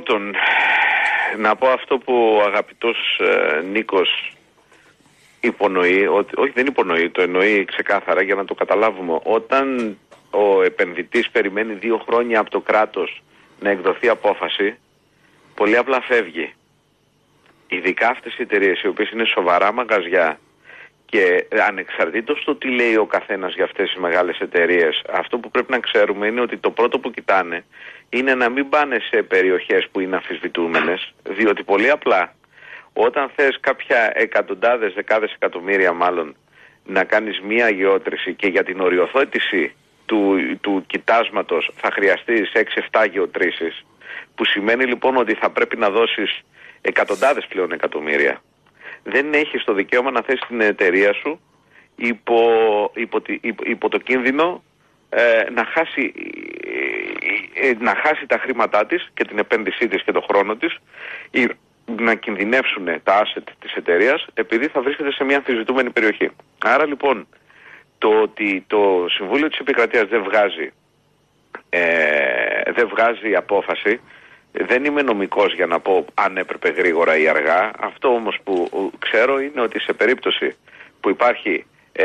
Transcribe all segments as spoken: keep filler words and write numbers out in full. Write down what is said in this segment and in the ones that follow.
Πρώτον, να πω αυτό που ο αγαπητός ε, Νίκος υπονοεί, ότι, όχι δεν υπονοεί, το εννοεί ξεκάθαρα για να το καταλάβουμε. Όταν ο επενδυτής περιμένει δύο χρόνια από το κράτος να εκδοθεί απόφαση, πολύ απλά φεύγει. Ειδικά αυτές οι εταιρείες οι οποίες είναι σοβαρά μαγαζιά και ανεξαρτήτως το τι λέει ο καθένας για αυτές τις μεγάλες εταιρείες, αυτό που πρέπει να ξέρουμε είναι ότι το πρώτο που κοιτάνε είναι να μην πάνε σε περιοχές που είναι αμφισβητούμενες, διότι πολύ απλά όταν θες κάποια εκατοντάδες, δεκάδες εκατομμύρια μάλλον να κάνεις μία γεώτρηση και για την οριοθέτηση του, του κοιτάσματος θα χρειαστείς έξι εφτά γεωτρήσεις, που σημαίνει λοιπόν ότι θα πρέπει να δώσεις εκατοντάδες πλέον εκατομμύρια. Δεν έχεις το δικαίωμα να θέσεις την εταιρεία σου υπό, υπό, υπό, υπό το κίνδυνο ε, να, χάσει, ε, να χάσει τα χρήματά της και την επένδυσή της και το χρόνο της, ή να κινδυνεύσουν τα asset της εταιρείας επειδή θα βρίσκεται σε μια αμφισβητούμενη περιοχή. Άρα λοιπόν το ότι το Συμβούλιο της Επικρατείας δεν βγάζει, ε, δεν βγάζει απόφαση, δεν είμαι νομικός για να πω αν έπρεπε γρήγορα ή αργά. Αυτό όμως που ξέρω είναι ότι σε περίπτωση που υπάρχει ε,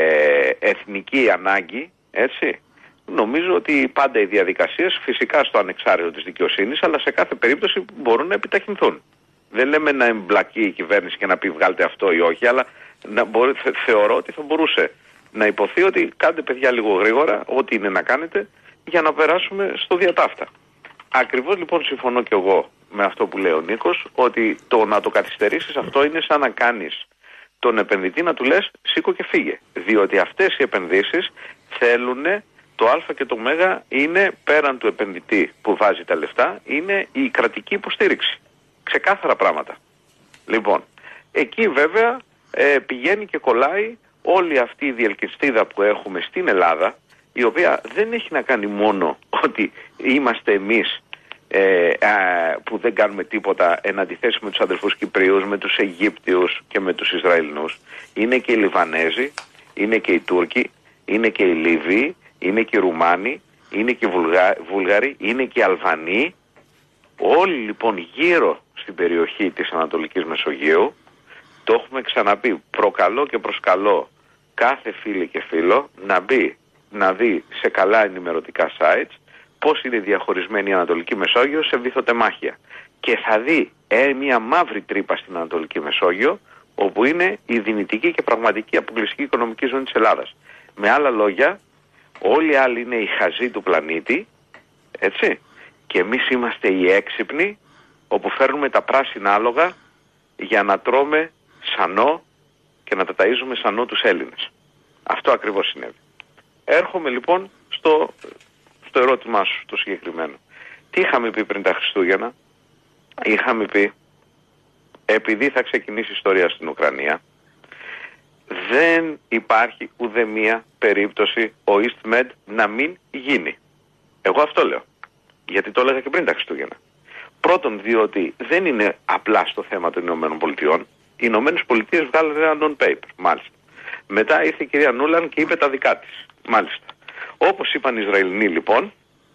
εθνική ανάγκη, έτσι, νομίζω ότι πάντα οι διαδικασίες, φυσικά στο ανεξάρτητο της δικαιοσύνης, αλλά σε κάθε περίπτωση μπορούν να επιταχυνθούν. Δεν λέμε να εμπλακεί η κυβέρνηση και να πει βγάλτε αυτό ή όχι, αλλά να μπορεί, θε, θεωρώ ότι θα μπορούσε να υποθεί ότι κάντε παιδιά λίγο γρήγορα, ό,τι είναι να κάνετε, για να περάσουμε στο διατάφτα. Ακριβώς λοιπόν συμφωνώ και εγώ με αυτό που λέει ο Νίκος, ότι το να το καθυστερήσεις αυτό είναι σαν να κάνεις τον επενδυτή να του λες σήκω και φύγε. Διότι αυτές οι επενδύσεις θέλουν, το α και το ω είναι πέραν του επενδυτή που βάζει τα λεφτά, είναι η κρατική υποστήριξη. Ξεκάθαρα πράγματα. Λοιπόν, εκεί βέβαια ε, πηγαίνει και κολλάει όλη αυτή η διελκυστίδα που έχουμε στην Ελλάδα, η οποία δεν έχει να κάνει μόνο ότι είμαστε εμείς ε, α, που δεν κάνουμε τίποτα εν αντιθέσει με τους αδερφούς Κυπρίους, με τους Αιγύπτιους και με τους Ισραηλινούς. Είναι και οι Λιβανέζοι, είναι και οι Τούρκοι, είναι και οι Λίβοι, είναι και οι Ρουμάνοι, είναι και οι Βουλγα... Βούλγαροι, είναι και οι Αλβανοί. Όλοι λοιπόν γύρω στην περιοχή της Ανατολικής Μεσογείου, το έχουμε ξαναπεί, προκαλώ και προσκαλώ κάθε φίλη και φίλο να μπει, να δει σε καλά ενημερωτικά sites πώς είναι διαχωρισμένη η Ανατολική Μεσόγειο σε βυθοτεμάχια. Και θα δει ε, μια μαύρη τρύπα στην Ανατολική Μεσόγειο, όπου είναι η δυνητική και πραγματική αποκλειστική οικονομική ζώνη της Ελλάδας. Με άλλα λόγια, όλοι οι άλλοι είναι οι χαζοί του πλανήτη, έτσι, και εμείς είμαστε οι έξυπνοι, όπου φέρνουμε τα πράσινα άλογα για να τρώμε σανό και να τα ταΐζουμε σανό τους Έλληνες. Αυτό ακριβώς συνέβη. Έρχομαι λοιπόν στο, στο ερώτημά σου, το συγκεκριμένο. Τι είχαμε πει πριν τα Χριστούγεννα? Είχαμε πει, επειδή θα ξεκινήσει η ιστορία στην Ουκρανία, δεν υπάρχει ουδέμια περίπτωση ο EastMed να μην γίνει. Εγώ αυτό λέω. Γιατί το έλεγα και πριν τα Χριστούγεννα. Πρώτον, διότι δεν είναι απλά στο θέμα των Ηνωμένων Πολιτειών. Οι Ηνωμένες Πολιτείες βγάλανε ένα non-paper, μάλιστα. Μετά ήρθε η κυρία Νούλαν και είπε τα δικά της, μάλιστα. Όπως είπαν οι Ισραηλινοί λοιπόν,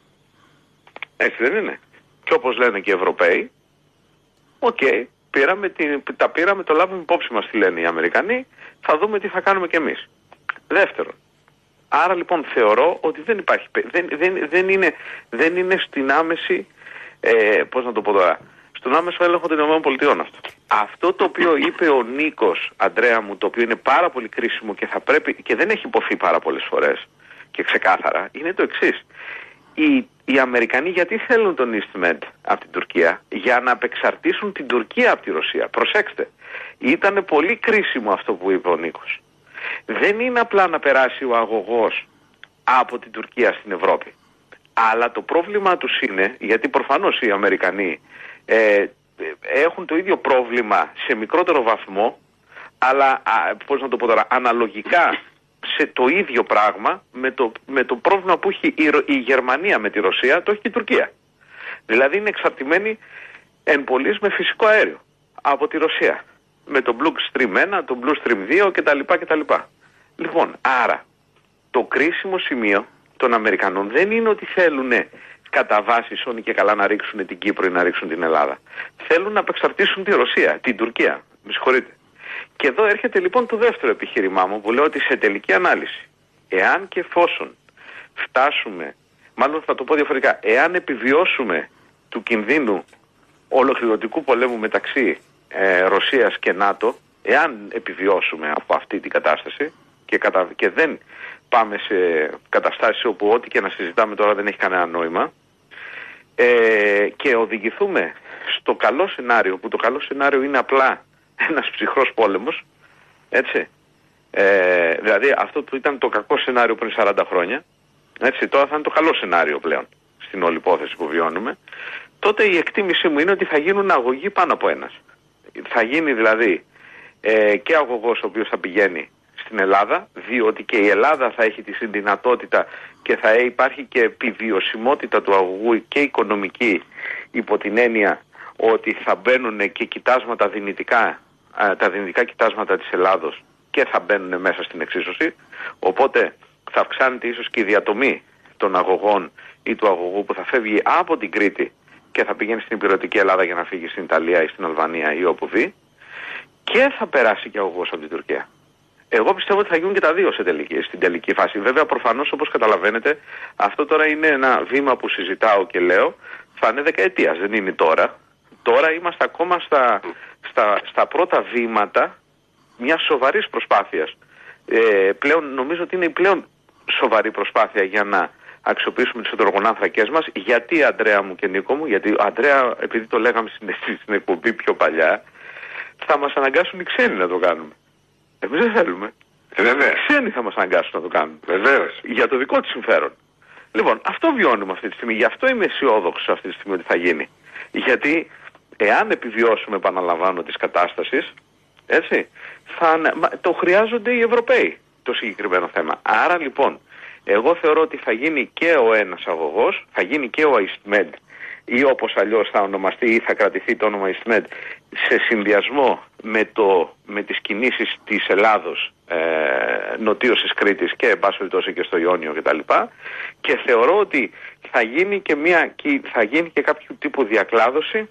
έτσι δεν είναι? Και όπως λένε και οι Ευρωπαίοι, οκ, okay, πήραμε την, τα πήραμε, το λάβουμε υπόψη μας, τι λένε οι Αμερικανοί, θα δούμε τι θα κάνουμε κι εμείς. Δεύτερον, άρα λοιπόν θεωρώ ότι δεν υπάρχει, δεν, δεν, δεν, είναι, δεν είναι στην άμεση, ε, πώς να το πω τώρα, στον άμεσο έλεγχο των ΗΠΑ αυτό. Αυτό το οποίο είπε ο Νίκος, Αντρέα μου, το οποίο είναι πάρα πολύ κρίσιμο και θα πρέπει, και δεν έχει υποθεί πάρα πολλές φορές και ξεκάθαρα, είναι το εξής. Οι, οι Αμερικανοί γιατί θέλουν τον EastMed από την Τουρκία? Για να απεξαρτήσουν την Τουρκία από τη Ρωσία. Προσέξτε, ήταν πολύ κρίσιμο αυτό που είπε ο Νίκος. Δεν είναι απλά να περάσει ο αγωγός από την Τουρκία στην Ευρώπη. Αλλά το πρόβλημα τους είναι, γιατί προφανώς οι Αμερικανοί ε, έχουν το ίδιο πρόβλημα σε μικρότερο βαθμό, αλλά α, πώς να το πω τώρα, αναλογικά σε το ίδιο πράγμα με το, με το πρόβλημα που έχει η, η Γερμανία με τη Ρωσία, το έχει και η Τουρκία. Δηλαδή είναι εξαρτημένη εν πολλοίς με φυσικό αέριο από τη Ρωσία. Με το Blue Stream ένα, το Blue Stream δύο κτλ. κτλ. Λοιπόν, άρα το κρίσιμο σημείο των Αμερικανών δεν είναι ότι θέλουν κατά βάση σώνει και καλά να ρίξουν την Κύπρο ή να ρίξουν την Ελλάδα. Θέλουν να απεξαρτήσουν τη Ρωσία, την Τουρκία. Με συγχωρείτε. Και εδώ έρχεται λοιπόν το δεύτερο επιχείρημά μου που λέω ότι σε τελική ανάλυση, εάν και εφόσον φτάσουμε, μάλλον θα το πω διαφορετικά, εάν επιβιώσουμε του κινδύνου ολοκληρωτικού πολέμου μεταξύ ε, Ρωσίας και ΝΑΤΟ, εάν επιβιώσουμε από αυτή την κατάσταση και, κατα... και δεν πάμε σε καταστάσεις όπου ό,τι και να συζητάμε τώρα δεν έχει κανένα νόημα, ε, και οδηγηθούμε στο καλό σενάριο, που το καλό σενάριο είναι απλά ένας ψυχρός πόλεμος, έτσι, ε, δηλαδή αυτό που ήταν το κακό σενάριο πριν σαράντα χρόνια, έτσι, τώρα θα είναι το καλό σενάριο πλέον στην όλη υπόθεση που βιώνουμε, τότε η εκτίμησή μου είναι ότι θα γίνουν αγωγοί πάνω από ένας. Θα γίνει δηλαδή ε, και αγωγός ο οποίος θα πηγαίνει στην Ελλάδα, διότι και η Ελλάδα θα έχει τη δυνατότητα και θα υπάρχει και επιβιωσιμότητα του αγωγού και οικονομική, υπό την έννοια ότι θα μπαίνουν και κοιτάσματα δυνητικά, τα δυνητικά κοιτάσματα της Ελλάδος και θα μπαίνουν μέσα στην εξίσωση, οπότε θα αυξάνεται ίσως και η διατομή των αγωγών ή του αγωγού που θα φεύγει από την Κρήτη και θα πηγαίνει στην υπηρετική Ελλάδα για να φύγει στην Ιταλία ή στην Αλβανία ή όπου δει, και θα περάσει και αγωγός από την Τουρκία. Εγώ πιστεύω ότι θα γίνουν και τα δύο σε τελική, στην τελική φάση. Βέβαια, προφανώς, όπως καταλαβαίνετε, αυτό τώρα είναι ένα βήμα που συζητάω και λέω, θα είναι δεκαετίας, δεν είναι τώρα. Τώρα είμαστε ακόμα στα, στα, στα πρώτα βήματα μιας σοβαρής προσπάθειας. Ε, πλέον νομίζω ότι είναι η πλέον σοβαρή προσπάθεια για να αξιοποιήσουμε τις υδρογονάνθρακές μας. Γιατί, Αντρέα μου και Νίκο μου, γιατί Αντρέα, επειδή το λέγαμε στην, στην εκπομπή πιο παλιά, θα μας αναγκάσουν οι ξένοι να το κάνουμε. Εμείς δεν θέλουμε. Ε, βέβαια. Οι ξένοι θα μας αναγκάσουν να το κάνουμε. Βεβαίως. Για το δικό τους συμφέρον. Λοιπόν, αυτό βιώνουμε αυτή τη στιγμή. Γι' αυτό είμαι αισιόδοξος αυτή τη στιγμή ότι θα γίνει. Γιατί εάν επιβιώσουμε, επαναλαμβάνω, της κατάστασης, έτσι, θα, το χρειάζονται οι Ευρωπαίοι το συγκεκριμένο θέμα. Άρα λοιπόν, εγώ θεωρώ ότι θα γίνει και ο ένας αγωγός, θα γίνει και ο EastMed, ή όπως αλλιώς θα ονομαστεί ή θα κρατηθεί το όνομα EastMed, σε συνδυασμό με, το, με τις κινήσεις της Ελλάδος, ε, νοτίως της Κρήτης και εν πάση περιπτώσει και στο Ιόνιο κτλ. Και θεωρώ ότι θα γίνει και, μια, θα γίνει και κάποιο τύπου διακλάδωση,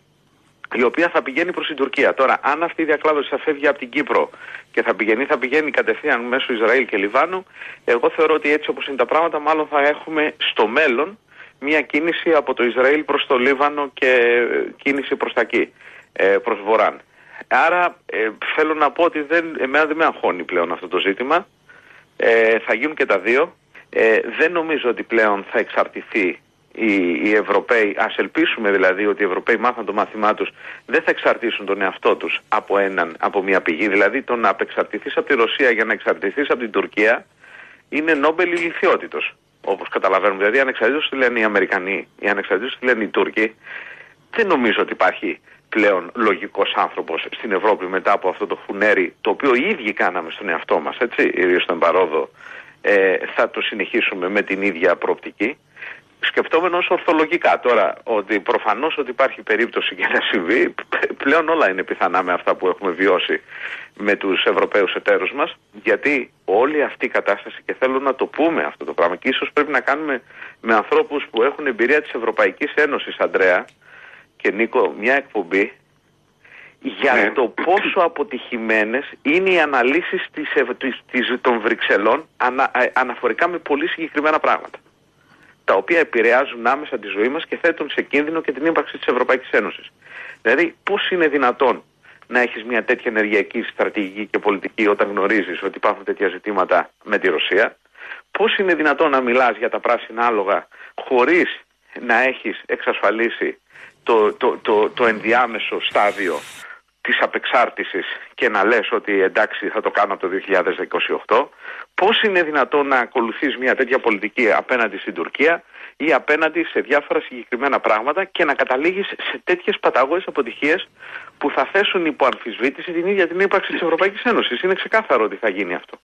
η οποία θα πηγαίνει προς την Τουρκία. Τώρα, αν αυτή η διακλάδωση θα φεύγει από την Κύπρο και θα πηγαίνει, θα πηγαίνει κατευθείαν μέσω Ισραήλ και Λιβάνου, εγώ θεωρώ ότι έτσι όπως είναι τα πράγματα, μάλλον θα έχουμε στο μέλλον μια κίνηση από το Ισραήλ προς το Λίβανο και κίνηση προς τα εκεί, προς Βορράν. Άρα ε, θέλω να πω ότι δεν, εμένα δεν με αγχώνει πλέον αυτό το ζήτημα. Ε, θα γίνουν και τα δύο. Ε, δεν νομίζω ότι πλέον θα εξαρτηθεί οι, οι Ευρωπαίοι, ας ελπίσουμε δηλαδή ότι οι Ευρωπαίοι μάθαν το μάθημά τους, δεν θα εξαρτήσουν τον εαυτό τους από, έναν, από μια πηγή. Δηλαδή το να απεξαρτηθείς από τη Ρωσία για να εξαρτηθείς από την Τουρκία είναι νόμπελ ηλιθιότητος, όπως καταλαβαίνουμε. Δηλαδή ανεξαρτήτως τι λένε οι Αμερικανοί ή ανεξαρτήτως τι λένε οι Τούρκοι, δεν νομίζω ότι υπάρχει πλέον λογικός άνθρωπος στην Ευρώπη μετά από αυτό το φουνέρι, το οποίο οι ίδιοι κάναμε στον εαυτό μας, έτσι, ιδίως στον παρόδο, ε, θα το συνεχίσουμε με την ίδια προοπτική, σκεφτόμενος ορθολογικά. Τώρα, ότι προφανώς ότι υπάρχει περίπτωση για να συμβεί, πλέον όλα είναι πιθανά με αυτά που έχουμε βιώσει με τους Ευρωπαίους εταίρους μας, γιατί όλη αυτή η κατάσταση, και θέλω να το πούμε αυτό το πράγμα, και ίσως πρέπει να κάνουμε με ανθρώπους που έχουν εμπειρία της Ευρωπαϊκής Ένωσης, Αντρέα και Νίκο, μια εκπομπή για ναι. το πόσο αποτυχημένες είναι οι αναλύσεις της, της, της, των Βρυξελών ανα, αναφορικά με πολύ συγκεκριμένα πράγματα, τα οποία επηρεάζουν άμεσα τη ζωή μας και θέτουν σε κίνδυνο και την ύπαρξη της Ευρωπαϊκής Ένωσης. Δηλαδή, πώς είναι δυνατόν να έχεις μια τέτοια ενεργειακή στρατηγική και πολιτική όταν γνωρίζεις ότι υπάρχουν τέτοια ζητήματα με τη Ρωσία? Πώς είναι δυνατόν να μιλάς για τα πράσινα άλογα χωρίς να έχεις εξασφαλίσει το, το, το, το ενδιάμεσο στάδιο της απεξάρτησης και να λες ότι εντάξει θα το κάνω από το δύο χιλιάδες είκοσι οκτώ? Πώς είναι δυνατόν να ακολουθείς μια τέτοια πολιτική απέναντι στην Τουρκία ή απέναντι σε διάφορα συγκεκριμένα πράγματα και να καταλήγεις σε τέτοιες παταγώδεις αποτυχίες που θα θέσουν υπό αμφισβήτηση την ίδια την ύπαρξη της Ευρωπαϊκής Ένωσης? Είναι ξεκάθαρο ότι θα γίνει αυτό.